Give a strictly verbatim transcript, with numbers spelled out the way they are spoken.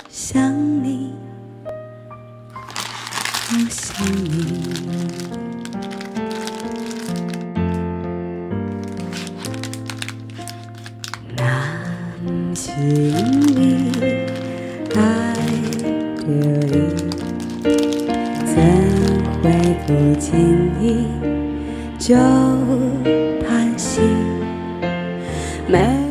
想你，又想你。那是因为爱着你，怎会不经意就叹息？没